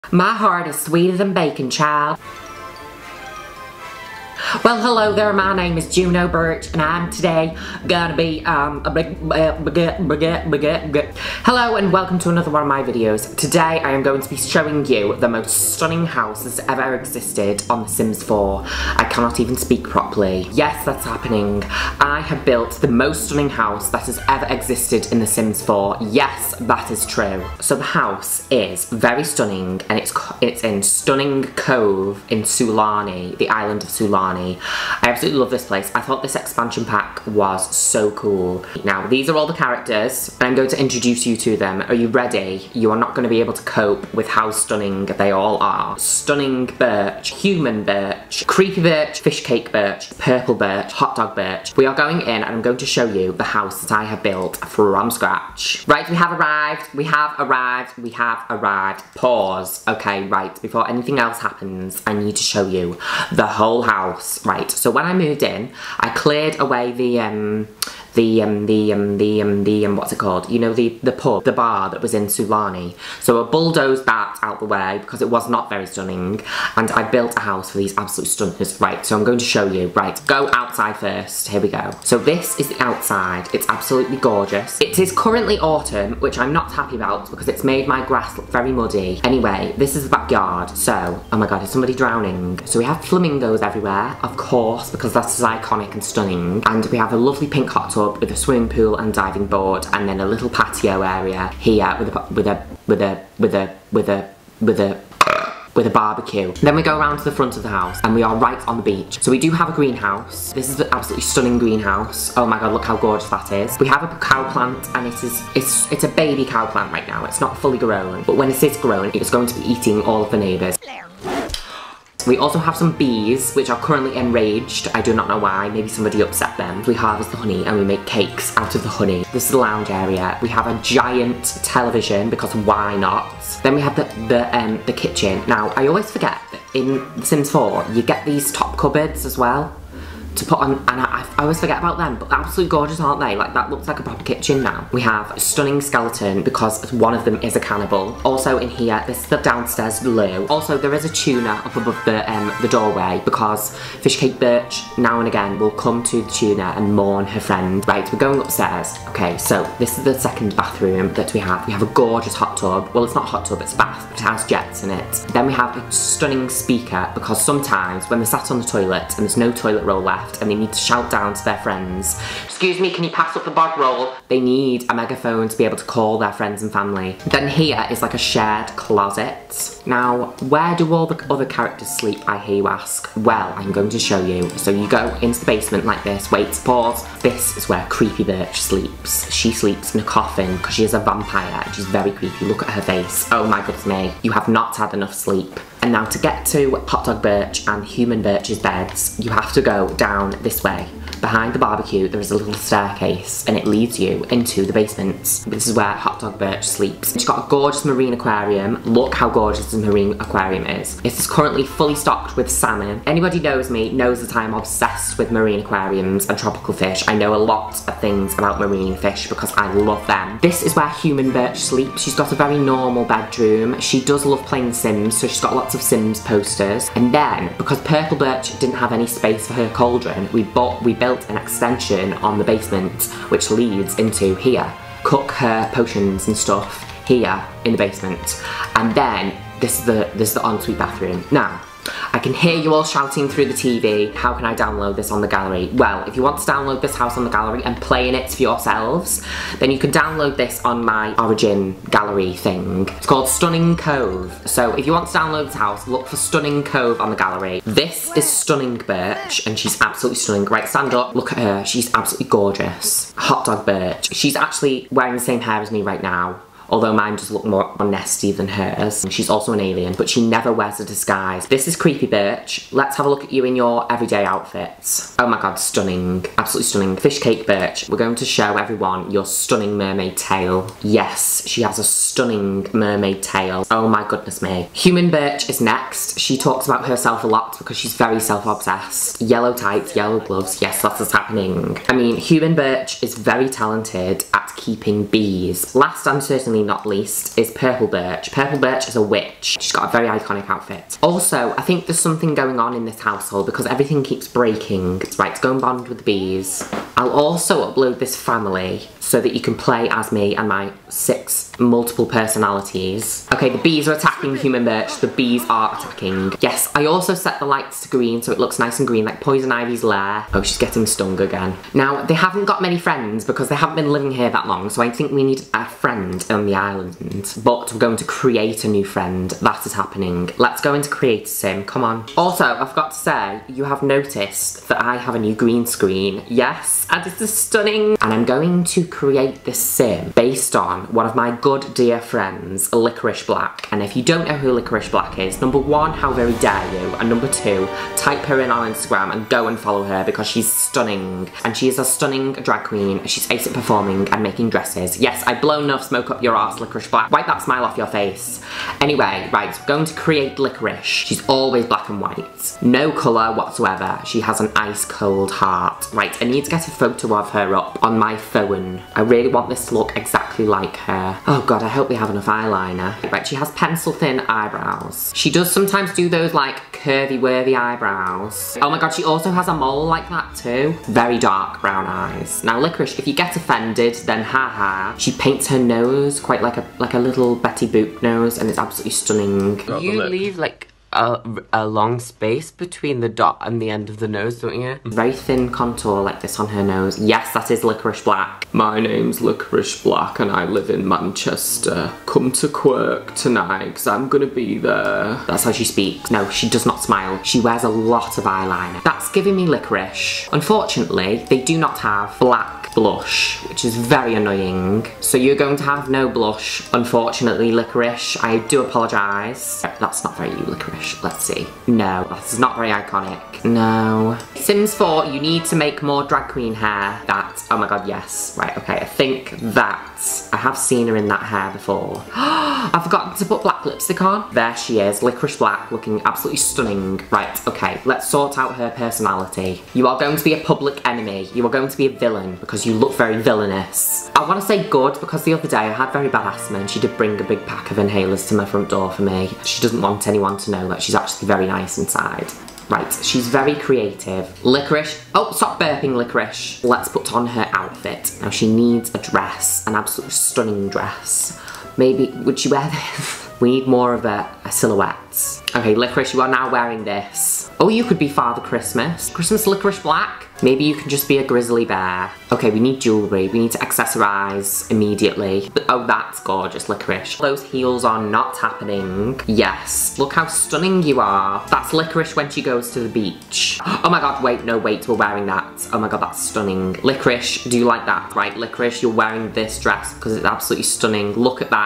My heart is sweeter than bacon, child. Well, hello there, my name is Juno Birch, and I'm today gonna be, Hello and welcome to another one of my videos. Today I am going to be showing you the most stunning house that's ever existed on The Sims 4. I cannot even speak properly. Yes, that's happening. I have built the most stunning house that has ever existed in The Sims 4. Yes, that is true. So the house is very stunning, and it's in Stunning Cove in Sulani, the island of Sulani. I absolutely love this place. I thought this expansion pack was so cool. Now, these are all the characters, and I'm going to introduce you to them. Are you ready? You are not going to be able to cope with how stunning they all are. Stunning Birch, Human Birch, Creepy Birch, Fish Cake Birch, Purple Birch, Hot Dog Birch. We are going in and I'm going to show you the house that I have built from scratch. Right, we have arrived. We have arrived. We have arrived. Pause. Okay, right, before anything else happens, I need to show you the whole house. Right, so when I moved in, I cleared away what's it called? You know, the pub, the bar that was in Sulani. So I bulldozed that out the way because it was not very stunning, and I built a house for these absolute stunners. Right, so I'm going to show you. Right, go outside first. Here we go. So this is the outside. It's absolutely gorgeous. It is currently autumn, which I'm not happy about because it's made my grass look very muddy. Anyway, this is the backyard. So, oh my god, is somebody drowning? So we have flamingos everywhere, of course, because that's iconic and stunning. And we have a lovely pink hot tub with a swimming pool and diving board, and then a little patio area here with a barbecue. Then we go around to the front of the house and we are right on the beach. So we do have a greenhouse. This is an absolutely stunning greenhouse. Oh my god, look how gorgeous that is. We have a cow plant, and it's a baby cow plant right now. It's not fully grown, but when it is grown, it's going to be eating all of the neighbours. We also have some bees, which are currently enraged. I do not know why, maybe somebody upset them. We harvest the honey and we make cakes out of the honey. This is the lounge area. We have a giant television, because why not? Then we have the kitchen. Now, I always forget that in The Sims 4, you get these top cupboards as well to put on, and I always forget about them, but they're absolutely gorgeous, aren't they? Like, that looks like a proper kitchen now. We have a stunning skeleton because one of them is a cannibal. Also in here, this is the downstairs loo. Also, there is a tuna up above the doorway because Fish Cake Birch now and again will come to the tuna and mourn her friend. Right, we're going upstairs. Okay, so this is the second bathroom that we have. We have a gorgeous hot tub. Well, it's not a hot tub, it's a bath, but it has jets in it. Then we have a stunning speaker because sometimes when they're sat on the toilet and there's no toilet roll left, and they need to shout down to their friends, "Excuse me, can you pass up the bog roll?" They need a megaphone to be able to call their friends and family. Then here is like a shared closet. Now, where do all the other characters sleep, I hear you ask? Well, I'm going to show you. So you go into the basement like this. Wait, pause. This is where Creepy Birch sleeps. She sleeps in a coffin because she is a vampire and she's very creepy. Look at her face. Oh my goodness me. You have not had enough sleep. And now to get to Hot Dog Birch and Human Birch's beds, you have to go down this way. Behind the barbecue, there is a little staircase, and it leads you into the basement. This is where Hot Dog Birch sleeps. She's got a gorgeous marine aquarium. Look how gorgeous this marine aquarium is. It is currently fully stocked with salmon. Anybody knows me knows that I am obsessed with marine aquariums and tropical fish. I know a lot of things about marine fish because I love them. This is where Human Birch sleeps. She's got a very normal bedroom. She does love playing Sims, so she's got lots of Sims posters. And then, because Purple Birch didn't have any space for her cauldron, we built an extension on the basement which leads into here. Cook her potions and stuff here in the basement. And then this is the ensuite bathroom. Now, I can hear you all shouting through the TV, how can I download this on the gallery? Well, if you want to download this house on the gallery and play in it for yourselves, then you can download this on my Origin gallery thing. It's called Stunning Cove. So if you want to download this house, look for Stunning Cove on the gallery. This is Stunning Birch, and she's absolutely stunning. Right, stand up, look at her, she's absolutely gorgeous. Hot Dog Birch. She's actually wearing the same hair as me right now, although mine does look more nesty than hers. She's also an alien, but she never wears a disguise. This is Creepy Birch. Let's have a look at you in your everyday outfits. Oh my god, stunning. Absolutely stunning. Fish Cake Birch. We're going to show everyone your stunning mermaid tail. Yes, she has a stunning mermaid tail. Oh my goodness me. Human Birch is next. She talks about herself a lot because she's very self-obsessed. Yellow tights, yellow gloves. Yes, that's what's happening. I mean, Human Birch is very talented at keeping bees. Last and certainly definitely not least, is Purple Birch. Purple Birch is a witch. She's got a very iconic outfit. Also, I think there's something going on in this household because everything keeps breaking. Right, to go and bond with the bees. I'll also upload this family so that you can play as me and my 6 multiple personalities. Okay, the bees are attacking Human Birch. The bees are attacking. Yes, I also set the lights to green so it looks nice and green like Poison Ivy's lair. Oh, she's getting stung again. Now, they haven't got many friends because they haven't been living here that long, so I think we need a friend on the island. But we're going to create a new friend. That is happening. Let's go into create a sim. Come on. Also, I forgot to say, you have noticed that I have a new green screen. Yes, and this is stunning. And I'm going to create this sim based on one of my good dear friends, Liquorice Black. And if you don't know who Liquorice Black is, number 1, how very dare you? And number 2, type her in on Instagram and go and follow her because she's stunning. And she is a stunning drag queen. She's ace at performing and making dresses. Yes, I've blown enough smoke up your arse, Liquorice Black. Wipe that smile off your face. Anyway, right, we're going to create Liquorice. She's always black and white. No colour whatsoever. She has an ice cold heart. Right, I need to get a photo of her up on my phone. I really want this to look exactly like her. Oh god, I hope we have enough eyeliner. Right, she has pencil thin eyebrows. She does sometimes do those like curvy worthy eyebrows. Oh my god, she also has a mole like that too. Very dark brown eyes. Now Liquorice, if you get offended, then haha. She paints her nose quite like a little Betty Boop nose and it's absolutely stunning. You leave like a long space between the dot and the end of the nose, don't you? Very thin contour like this on her nose. Yes, that is Liquorice Black. My name's Liquorice Black and I live in Manchester. Come to Quirk tonight because I'm gonna be there. That's how she speaks. No, she does not smile. She wears a lot of eyeliner. That's giving me Liquorice. Unfortunately, they do not have black blush, which is very annoying. So you're going to have no blush, unfortunately, Liquorice. I do apologise. That's not very you, Liquorice. Let's see. No, that's not very iconic. No. Sims 4, you need to make more drag queen hair. That, oh my god, yes. Right, okay, I think that, I have seen her in that hair before. I've forgotten to put black lipstick on. There she is, Liquorice Black, looking absolutely stunning. Right, okay, let's sort out her personality. You are going to be a public enemy. You are going to be a villain because you look very villainous. I want to say good because the other day I had very bad asthma and she did bring a big pack of inhalers to my front door for me. She doesn't want anyone to know that she's actually very nice inside. Right, she's very creative. Liquorice, oh, stop burping, Liquorice. Let's put on her outfit. Now she needs a dress, an absolutely stunning dress. Maybe, would she wear this? We need more of a silhouette. Okay, Liquorice, you are now wearing this. Oh, you could be Father Christmas. Christmas Liquorice Black? Maybe you can just be a grizzly bear. Okay, we need jewellery. We need to accessorise immediately. Oh, that's gorgeous, Liquorice. Those heels are not happening. Yes. Look how stunning you are. That's Liquorice when she goes to the beach. Oh my god, wait, no, wait, we're wearing that. Oh my god, that's stunning. Liquorice, do you like that? Right, Liquorice, you're wearing this dress because it's absolutely stunning. Look at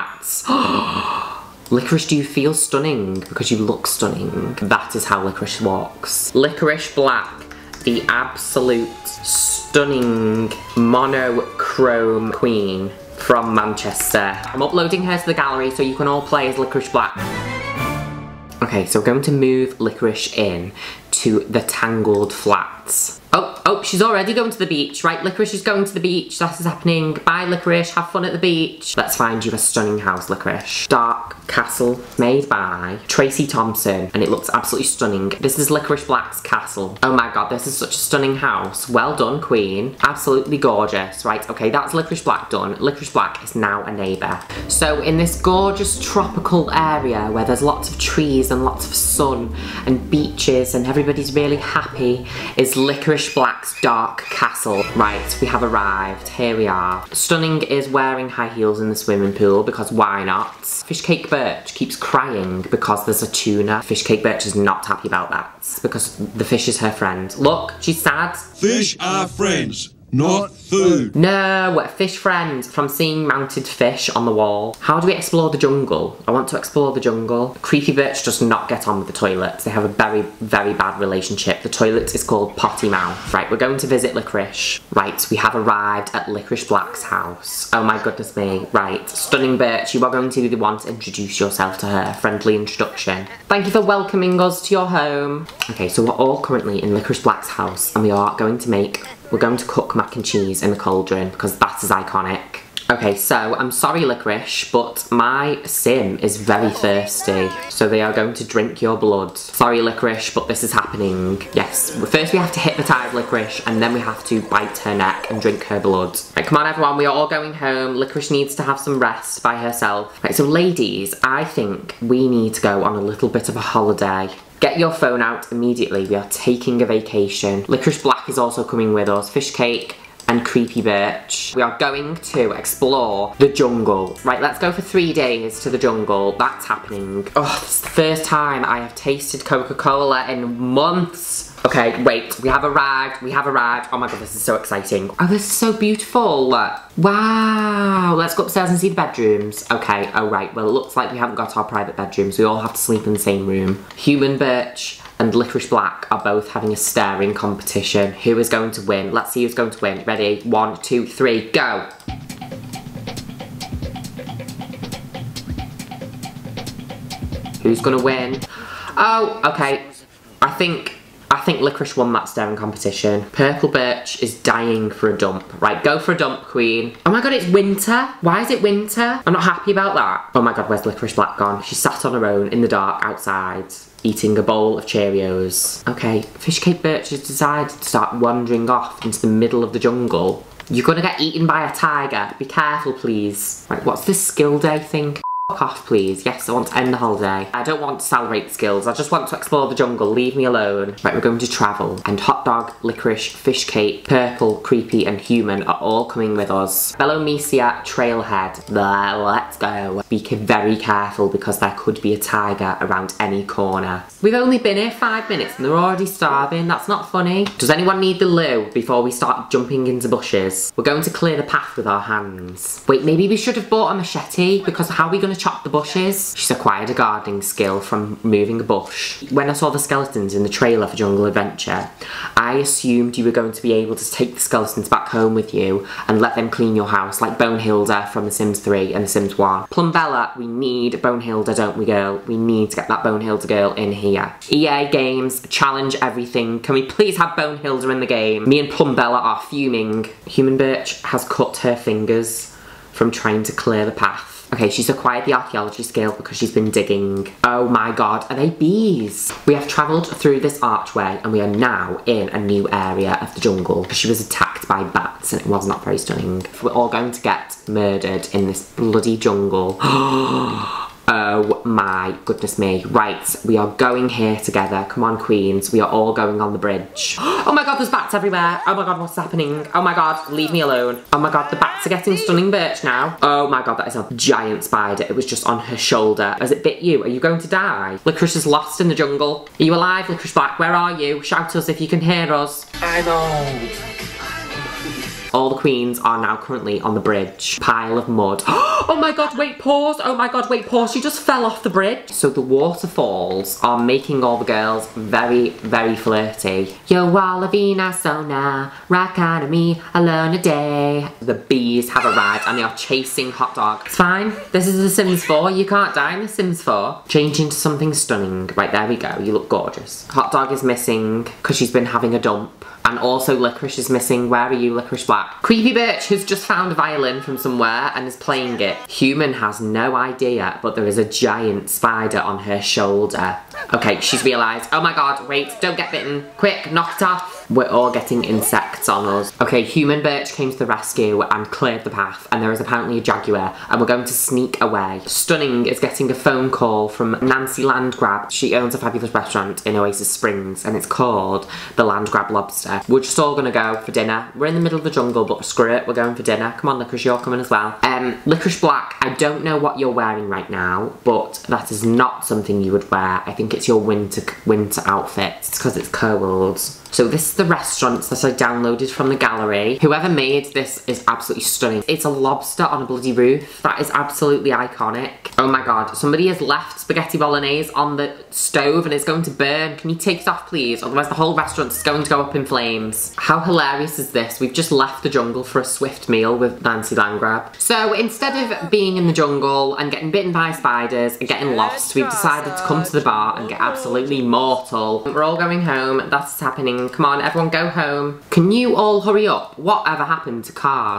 that. Liquorice, do you feel stunning? Because you look stunning. That is how Liquorice walks. Liquorice Black, the absolute stunning monochrome queen from Manchester. I'm uploading her to the gallery so you can all play as Liquorice Black. Okay, so we're going to move Liquorice in to the Tangled Flats. Oh, she's already going to the beach. Right, Liquorice is going to the beach. That is happening. Bye, Liquorice. Have fun at the beach. Let's find you a stunning house, Liquorice. Dark castle made by Tracy Thompson, and it looks absolutely stunning. This is Liquorice Black's castle. Oh my god, this is such a stunning house. Well done, queen. Absolutely gorgeous. Right, okay, that's Liquorice Black done. Liquorice Black is now a neighbour. So in this gorgeous tropical area where there's lots of trees and lots of sun and beaches and everybody's really happy is Liquorice Black's dark castle. Right, we have arrived. Here we are. Stunning is wearing high heels in the swimming pool because why not? Fishcake Birch keeps crying because there's a tuna. Fishcake Birch is not happy about that because the fish is her friend. Look, she's sad. Fish are friends, not food. No, fish friend from seeing mounted fish on the wall. How do we explore the jungle? I want to explore the jungle. Creepy Birch does not get on with the toilets. They have a very, very bad relationship. The toilet is called Potty Mouth. Right, we're going to visit Liquorice. Right, we have arrived at Liquorice Black's house. Oh my goodness me. Right, stunning Birch, you are going to be the one to introduce yourself to her. Friendly introduction. Thank you for welcoming us to your home. Okay, so we're all currently in Liquorice Black's house and we're going to cook mac and cheese in the cauldron because that is iconic. Okay, so I'm sorry, Liquorice, but my sim is very thirsty, so they are going to drink your blood. Sorry, Liquorice, but this is happening. Yes, first we have to hypnotise Liquorice, and then we have to bite her neck and drink her blood. Right, come on everyone, we are all going home. Liquorice needs to have some rest by herself. Right, so ladies, I think we need to go on a little bit of a holiday. Get your phone out immediately, we are taking a vacation. Liquorice Black is also coming with us. Fish Cake and Creepy Birch. We are going to explore the jungle. Right, let's go for 3 days to the jungle. That's happening. Oh, this is the first time I have tasted Coca-Cola in months. Okay, wait, we have arrived. Oh my god, this is so exciting. Oh, this is so beautiful. Wow, let's go upstairs and see the bedrooms. Okay, oh right, well it looks like we haven't got our private bedrooms. We all have to sleep in the same room. Human Birch and Liquorice Black are both having a staring competition. Who is going to win? Let's see who's going to win. Ready? 1, 2, 3, go! Who's gonna win? Oh, okay. I think Liquorice won that staring competition. Purple Birch is dying for a dump. Right, go for a dump, queen. Oh my god, it's winter. Why is it winter? I'm not happy about that. Oh my god, where's Liquorice Black gone? She's sat on her own in the dark outside, eating a bowl of Cheerios. Okay, Fish Cake Birch has decided to start wandering off into the middle of the jungle. You're gonna get eaten by a tiger. Be careful, please. Right, what's this skill day thing? Fuck off, please. Yes, I want to end the holiday. I don't want to celebrate skills. I just want to explore the jungle. Leave me alone. Right, we're going to travel. And Hot Dog, Liquorice, Fish Cake, Purple, Creepy, and Human are all coming with us. Belomesia, Trailhead. There, let's go. Be very careful because there could be a tiger around any corner. We've only been here 5 minutes and they're already starving. That's not funny. Does anyone need the loo before we start jumping into bushes? We're going to clear the path with our hands. Wait, maybe we should have bought a machete because how are we going to chop the bushes? She's acquired a gardening skill from moving a bush. When I saw the skeletons in the trailer for Jungle Adventure, I assumed you were going to be able to take the skeletons back home with you and let them clean your house like Bonehilda from The Sims 3 and The Sims 1. Plumbella, we need Bonehilda, don't we, girl? We need to get that Bonehilda girl in here. EA Games, challenge everything. Can we please have Bonehilda in the game? Me and Plumbella are fuming. Human Birch has cut her fingers from trying to clear the path. Okay, she's acquired the archaeology skill because she's been digging. Oh my god, are they bees? We have travelled through this archway and we are now in a new area of the jungle. She was attacked by bats and it was not very stunning. We're all going to get murdered in this bloody jungle. Oh my goodness me. Right, we are going here together. Come on, queens. We are all going on the bridge. Oh my god, there's bats everywhere. Oh my god, what's happening? Oh my god, leave me alone. Oh my god, the bats are getting stunning Birch now. Oh my god, that is a giant spider. It was just on her shoulder. Has it bit you? Are you going to die? Liquorice is lost in the jungle. Are you alive, Liquorice Black? Where are you? Shout us if you can hear us. I know. All the queens are now currently on the bridge. Pile of mud. Oh my god, wait, pause. Oh my god, wait, pause. She just fell off the bridge. So the waterfalls are making all the girls very, very flirty. Yo, Wallaveena, Sona, rock out of me, alone a day. The bees have arrived and they are chasing Hot Dog. It's fine. This is The Sims 4. You can't die in The Sims 4. Change into something stunning. Right, there we go. You look gorgeous. Hot Dog is missing because she's been having a dump. And also Liquorice is missing. Where are you, Liquorice Black? Creepy Birch has just found a violin from somewhere and is playing it. Human has no idea, but there is a giant spider on her shoulder. Okay, she's realised. Oh my god, wait, don't get bitten. Quick, knock it off. We're all getting insects on us. Okay, Human Birch came to the rescue and cleared the path, and there is apparently a jaguar, and we're going to sneak away. Stunning is getting a phone call from Nancy Landgrab. She owns a fabulous restaurant in Oasis Springs, and it's called the Landgrab Lobster. We're just all gonna go for dinner. We're in the middle of the jungle, but screw it, we're going for dinner. Come on, Liquorice, you're coming as well. Liquorice Black, I don't know what you're wearing right now, but that is not something you would wear. I think it's your winter outfit. It's because it's cold. So this is the restaurant that I downloaded from the gallery. Whoever made this is absolutely stunning. It's a lobster on a bloody roof. That is absolutely iconic. Oh my god, somebody has left spaghetti bolognese on the stove and it's going to burn. Can you take it off, please? Otherwise the whole restaurant is going to go up in flames. How hilarious is this? We've just left the jungle for a swift meal with Nancy Landgrab. So instead of being in the jungle and getting bitten by spiders and getting lost, we've decided to come to the bar and get absolutely mortal. We're all going home. That's happening. Come on, everyone go home. Can you all hurry up? Whatever happened to cars?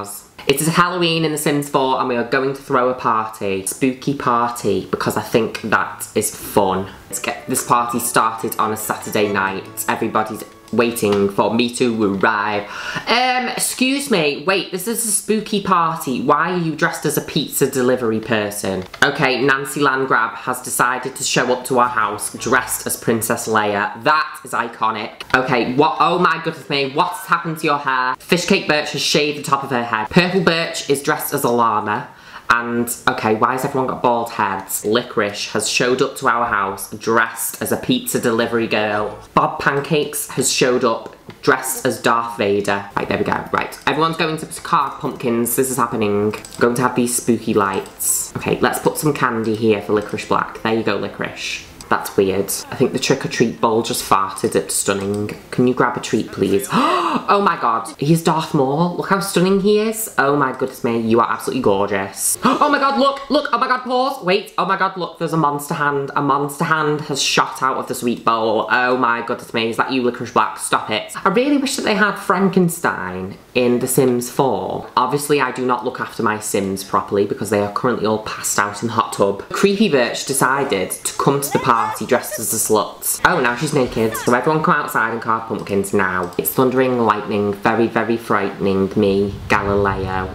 It is Halloween in The Sims 4 and we are going to throw a party. Spooky party, because I think that is fun. Let's get this party started on a Saturday night. Everybody's waiting for me to arrive. Excuse me, wait, this is a spooky party. Why are you dressed as a pizza delivery person? Okay, Nancy Landgrab has decided to show up to our house dressed as Princess Leia. That is iconic. Okay, what? Oh my goodness me, what's happened to your hair? Fishcake Birch has shaved the top of her head. Purple Birch is dressed as a llama. And, okay, why has everyone got bald heads? Liquorice has showed up to our house dressed as a pizza delivery girl. Bob Pancakes has showed up dressed as Darth Vader. Right, there we go. Right, everyone's going to carve pumpkins. This is happening. I'm going to have these spooky lights. Okay, let's put some candy here for Liquorice Black. There you go, Liquorice. That's weird. I think the trick-or-treat bowl just farted at Stunning. Can you grab a treat, please? Oh my god, he's Darth Maul. Look how stunning he is. Oh my goodness me, you are absolutely gorgeous. Oh my god, look, look, oh my god, pause. Wait, oh my god, look, there's a monster hand. A monster hand has shot out of the sweet bowl. Oh my goodness me, is that you, Liquorice Black? Stop it. I really wish that they had Frankenstein in The Sims 4. Obviously, I do not look after my Sims properly because they are currently all passed out in the hot tub. Creepy Birch decided to come to the party dressed as a slut. Oh, now she's naked. So everyone come outside and carve pumpkins now. It's thundering, lightning, very, very frightening. Me, Galileo,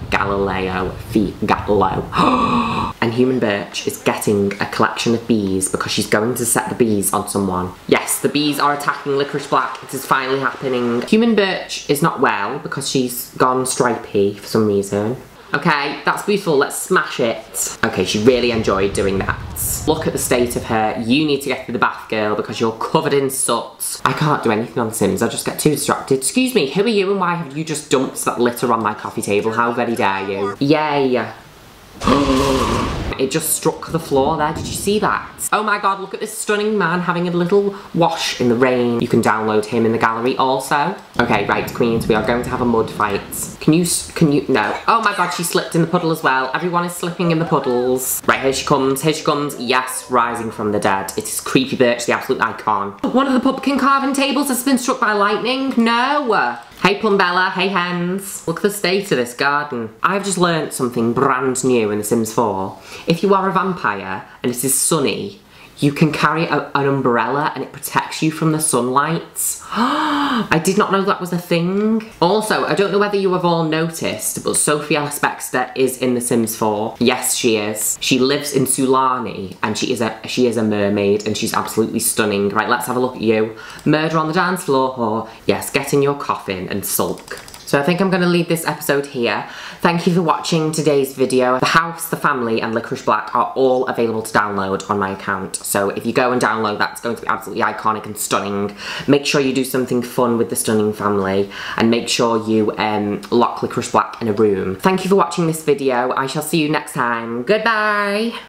and Human Birch is getting a collection of bees because she's going to set the bees on someone. Yes, the bees are attacking Liquorice Black. It is finally happening. Human Birch is not well because she's gone stripy for some reason. Okay, that's beautiful, let's smash it. Okay, she really enjoyed doing that. Look at the state of her. You need to get to the bath, girl, because you're covered in soot. I can't do anything on Sims, I just get too distracted. Excuse me, who are you and why have you just dumped that litter on my coffee table? How very dare you? Yay. It just struck the floor there, did you see that? Oh my god, look at this stunning man having a little wash in the rain. You can download him in the gallery also. Okay, right, queens, we are going to have a mud fight. Can you, no. Oh my god, she slipped in the puddle as well. Everyone is slipping in the puddles. Right, here she comes, yes, rising from the dead. It is Creepy Birch, the absolute icon. One of the pumpkin carving tables has been struck by lightning, no. Hey Plumbella, hey hens. Look at the state of this garden. I've just learnt something brand new in The Sims 4. If you are a vampire and it is sunny, you can carry an umbrella and it protects you from the sunlight. I did not know that was a thing. Also, I don't know whether you have all noticed, but Sophie Ellis Bextor is in The Sims 4. Yes, she is. She lives in Sulani and she is a mermaid and she's absolutely stunning. Right, let's have a look at you. Murder on the dance floor, or yes, get in your coffin and sulk. So I think I'm going to leave this episode here. Thank you for watching today's video. The house, the family, and Liquorice Black are all available to download on my account. So if you go and download that, it's going to be absolutely iconic and stunning. Make sure you do something fun with the stunning family, and make sure you lock Liquorice Black in a room. Thank you for watching this video. I shall see you next time. Goodbye!